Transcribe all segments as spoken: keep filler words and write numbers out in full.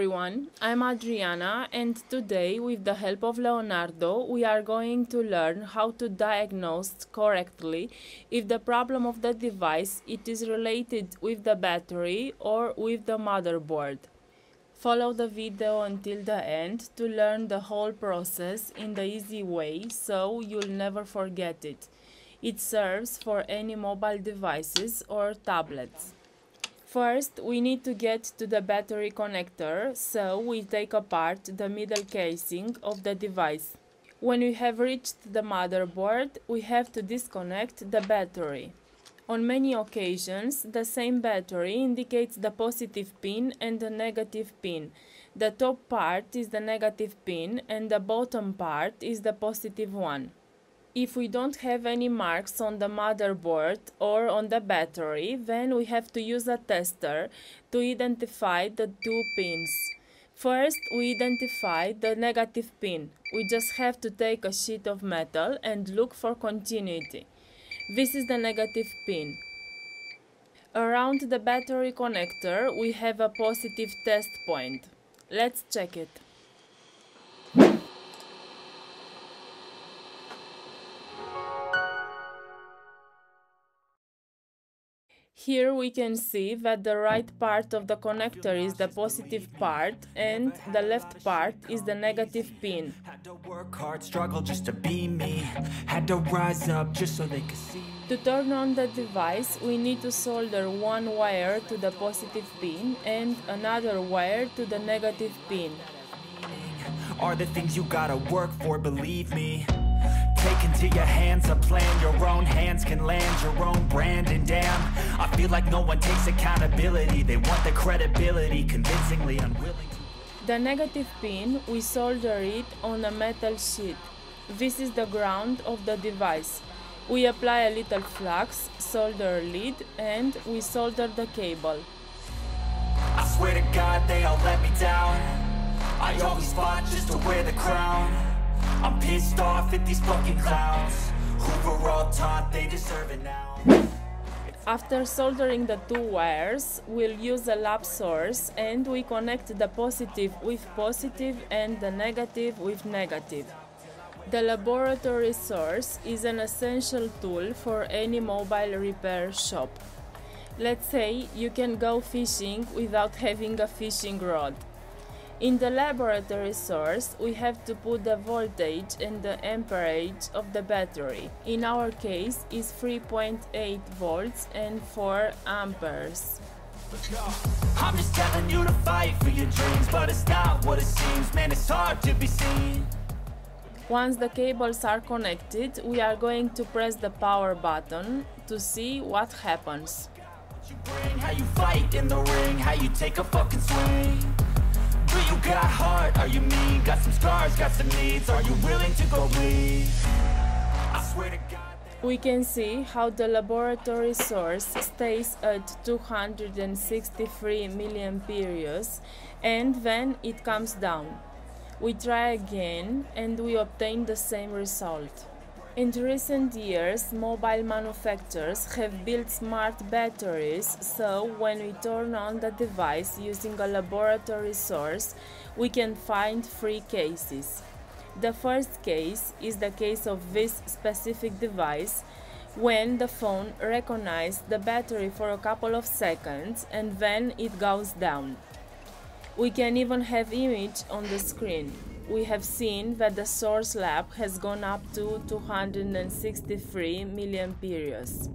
everyone, I'm Adriana, and today, with the help of Leonardo, we are going to learn how to diagnose correctly if the problem of the device it is related with the battery or with the motherboard. Follow the video until the end to learn the whole process in the easy way so you'll never forget it. It serves for any mobile devices or tablets. First, we need to get to the battery connector, so we take apart the middle casing of the device. When we have reached the motherboard, we have to disconnect the battery. On many occasions, the same battery indicates the positive pin and the negative pin. The top part is the negative pin and the bottom part is the positive one. If we don't have any marks on the motherboard or on the battery, then we have to use a tester to identify the two pins. First, we identify the negative pin. We just have to take a sheet of metal and look for continuity. This is the negative pin. Around the battery connector, we have a positive test point. Let's check it. Here we can see that the right part of the connector is the positive part and the left part is the negative pin. Had to work hard, struggle just to be me. Had to rise up just so they could see. To turn on the device, we need to solder one wire to the positive pin and another wire to the negative pin. Are the things you gotta work for, believe me. Take into your hands a plan, your own hands can land your own brand. And damn, I feel like no one takes accountability. They want the credibility, convincingly unwilling to... The negative pin, we solder it on a metal sheet. This is the ground of the device. We apply a little flux, solder a lid, and we solder the cable. I swear to God they all let me down. I always fought just to wear the crown. I'm pissed off at these fucking clowns who were all taught they deserve it now. After soldering the two wires, we'll use a lap source and we connect the positive with positive and the negative with negative. The laboratory source is an essential tool for any mobile repair shop. Let's say you can go fishing without having a fishing rod. In the laboratory source, we have to put the voltage and the amperage of the battery. In our case, is three point eight volts and four amperes. I'm just telling you to fight for your dreams, but it's not what it seems, man, it's hard to be seen. Once the cables are connected, we are going to press the power button to see what happens. You bring how you fight in the ring, how you take a fucking swing. Do you got heart? Are you mean? Got some scars, got some needs. Are you willing to go bleed? I swear to God. We can see how the laboratory source stays at two hundred sixty-three milliamperes and then it comes down. We try again and we obtain the same result. In recent years, mobile manufacturers have built smart batteries, so when we turn on the device using a laboratory source, we can find three cases. The first case is the case of this specific device, when the phone recognizes the battery for a couple of seconds and then it goes down. We can even have image on the screen. We have seen that the source lap has gone up to two hundred sixty-three milliamperes.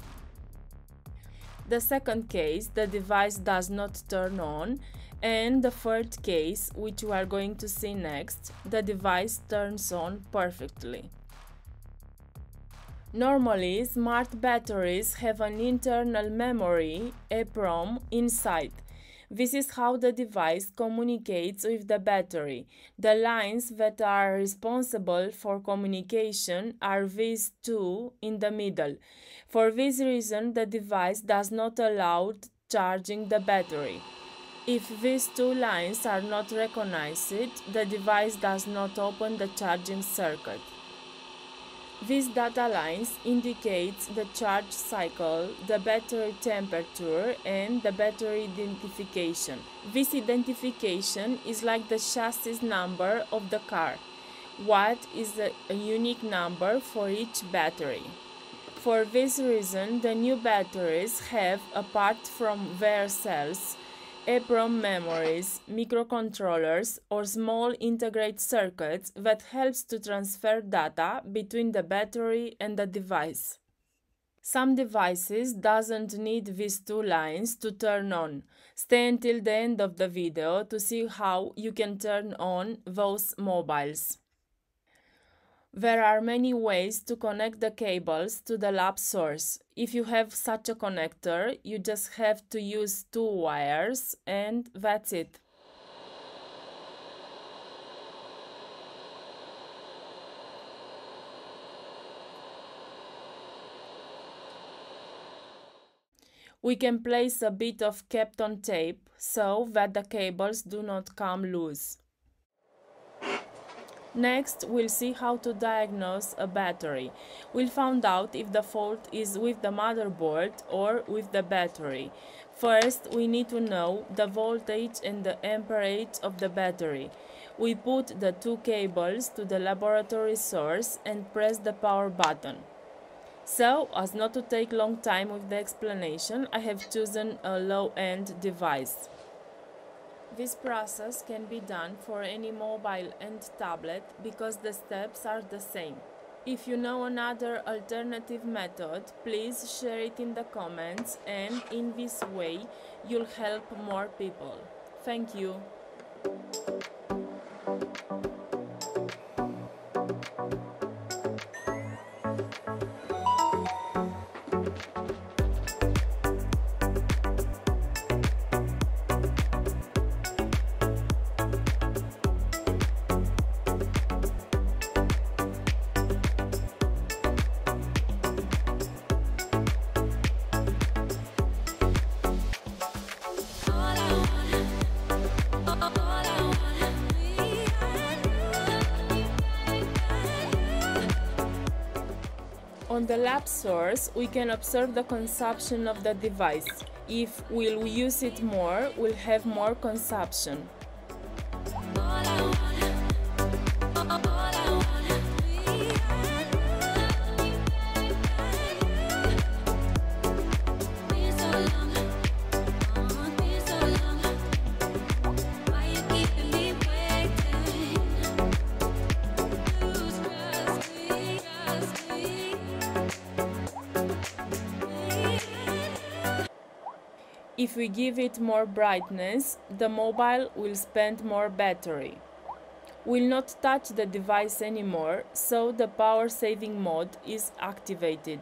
The second case, the device does not turn on, and the third case, which we are going to see next, the device turns on perfectly. Normally, smart batteries have an internal memory, EEPROM, inside. This is how the device communicates with the battery. The lines that are responsible for communication are these two in the middle. For this reason, the device does not allow charging the battery. If these two lines are not recognized, the device does not open the charging circuit. These data lines indicate the charge cycle, the battery temperature, and the battery identification. This identification is like the chassis number of the car. Watt is a, a unique number for each battery. For this reason, the new batteries have, apart from their cells, EEPROM memories, microcontrollers, or small integrated circuits that helps to transfer data between the battery and the device. Some devices doesn't need these two lines to turn on. Stay until the end of the video to see how you can turn on those mobiles. There are many ways to connect the cables to the lab source. If you have such a connector, you just have to use two wires and that's it. We can place a bit of Kapton tape so that the cables do not come loose. Next, we'll see how to diagnose a battery. We'll find out if the fault is with the motherboard or with the battery. First, we need to know the voltage and the amperage of the battery. We put the two cables to the laboratory source and press the power button. So, as not to take long time with the explanation, I have chosen a low-end device. This process can be done for any mobile and tablet because the steps are the same. If you know another alternative method, please share it in the comments, and in this way you'll help more people. Thank you. On the lab source, we can observe the consumption of the device. If we'll use it more, we'll have more consumption. If we give it more brightness, the mobile will spend more battery. We'll not touch the device anymore, so the power saving mode is activated.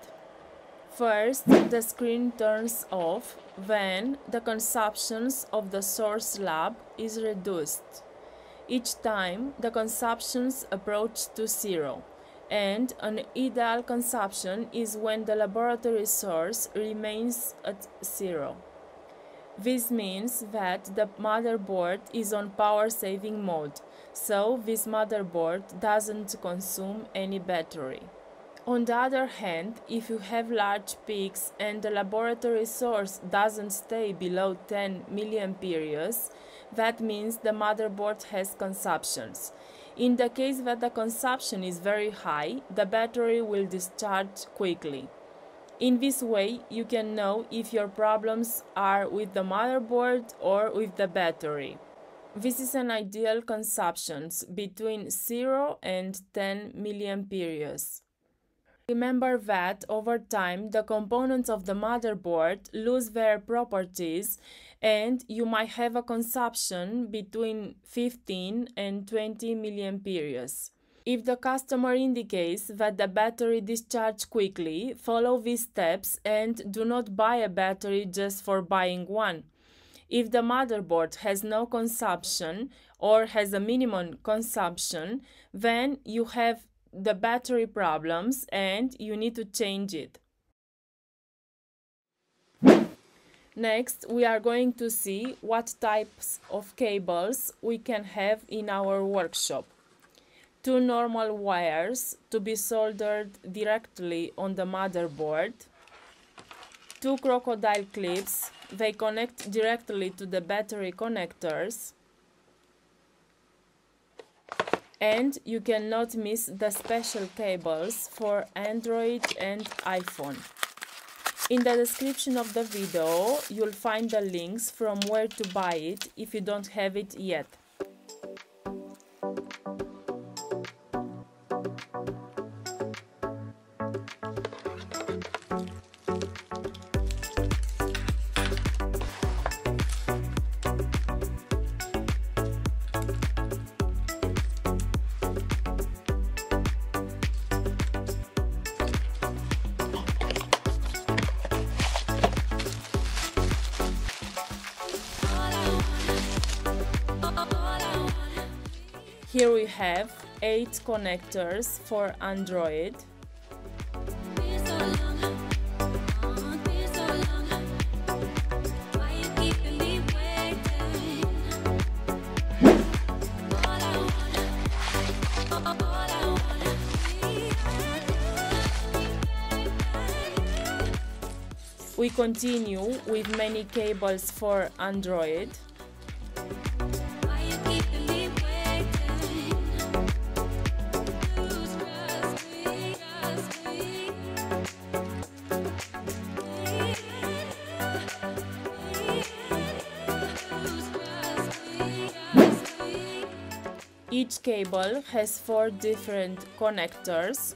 First, the screen turns off, then the consumptions of the source lab is reduced. Each time, the consumptions approach to zero, and an ideal consumption is when the laboratory source remains at zero. This means that the motherboard is on power saving mode, so this motherboard doesn't consume any battery. On the other hand, if you have large peaks and the laboratory source doesn't stay below ten milliamperes, that means the motherboard has consumptions. In the case that the consumption is very high, the battery will discharge quickly. In this way, you can know if your problems are with the motherboard or with the battery. This is an ideal consumption between zero and ten milliamperes. Remember that over time the components of the motherboard lose their properties and you might have a consumption between fifteen and twenty milliamperes. If the customer indicates that the battery discharges quickly, follow these steps and do not buy a battery just for buying one. If the motherboard has no consumption or has a minimum consumption, then you have the battery problems and you need to change it. Next, we are going to see what types of cables we can have in our workshop. two normal wires to be soldered directly on the motherboard, two crocodile clips, they connect directly to the battery connectors, and you cannot miss the special cables for Android and iPhone. In the description of the video you'll find the links from where to buy it if you don't have it yet. Here we have eight connectors for Android, we continue with many cables for Android. Each cable has four different connectors.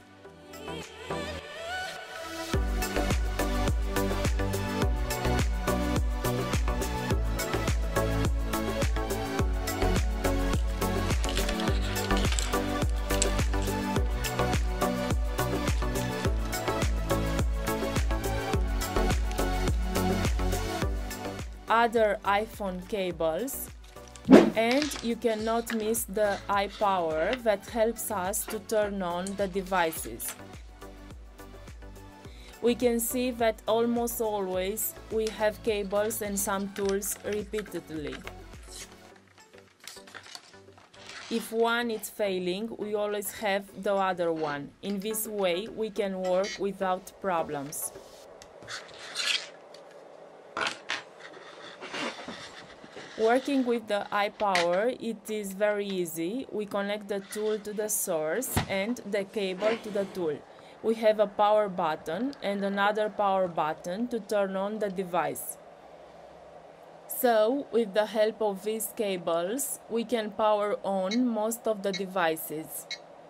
Other iPhone cables, and you cannot miss the iPower that helps us to turn on the devices. We can see that almost always we have cables and some tools repeatedly. If one is failing, we always have the other one. In this way we can work without problems. Working with the iPower, it is very easy. We connect the tool to the source and the cable to the tool. We have a power button and another power button to turn on the device. So, with the help of these cables, we can power on most of the devices.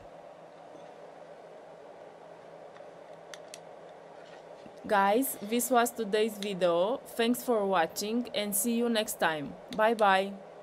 Guys, this was today's video. Thanks for watching and see you next time. Bye bye!